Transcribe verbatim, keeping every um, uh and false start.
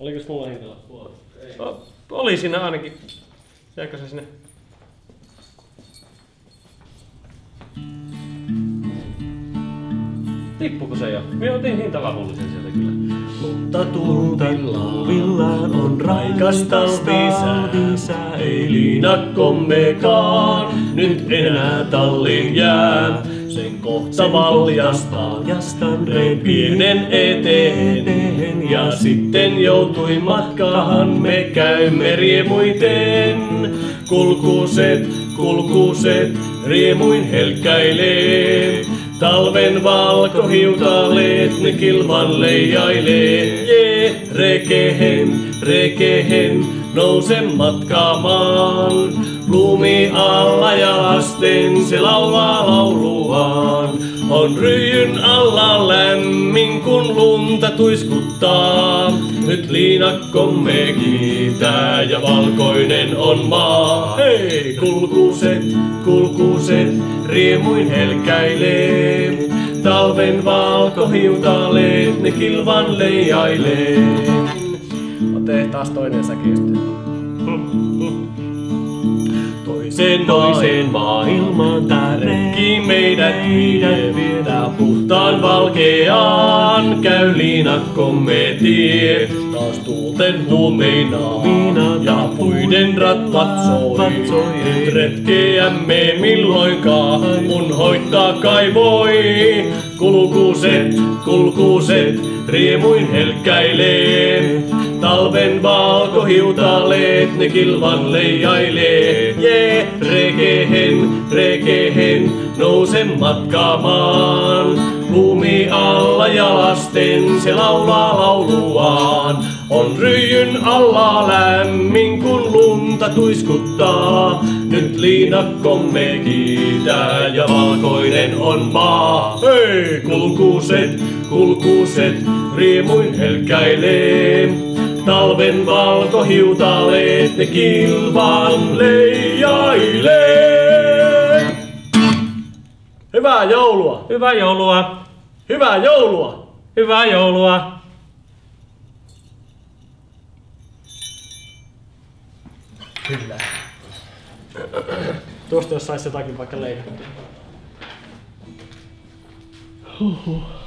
Olikos mulla hintalappua? No, oli siinä ainakin. Jäikö se sinne? Tippuuko se jo? Minä otin hintalapullisen sieltä kyllä. Mutta tulvillaan on raikas talvisää. Ei liinakkommekaan nyt enää talliin jää. Sen kohta valjastan pienen eteen. Ja sitten joutui matkaan, me käymme riemuiten. Kulkuset, kulkuset, riemuin helkkäilee. Talven valkohiutaleet ne kilvan leijailee. Jee, rekehen, rekehen, nousen matkaamaan. Lumi alla jalasten se laulaa lauluaan. On ryijyn alla lämmin kun lunta tuiskuttaa. Nyt liinakkomme kiitää ja valkoinen on maa. Hei, kulkuset, kulkuset, riemuin helkäilee. Talven valkohiutaleet ne kilvan leijailee. Ote taas toinen säkeistö. Toiseen, toiseen maailmaan tää rekki meidät vie. Tää puhtaan valkeaan käy liinakkomme tie. Taas tuulten huumeinaa ja puiden rattat soi. Nyt retkeämme milloinkaan mun hoittaa kai voi. Kulkuset, kulkuset, riemuin helkkäilee. Talven valkohiutaleet ne kilvan leijailee. Jee, rekehen, rekehen, nousen matkaamaan. Lumi alla jalasten se laulaa lauluaan. On ryijyn alla lämmin kun lunta tuiskuttaa. Nyt liinakkomme kiitää ja valkoinen on maa. Hei, kulkuset, kulkuset, riemuin helkkäilee. Talven valkohiutaleet ne kilvan leijailee. Hyvää joulua! Hyvää joulua! Hyvää joulua! Hyvää joulua! Kyllä. Tuosta jos sais jotakin vaikka leikata. Huhhuh.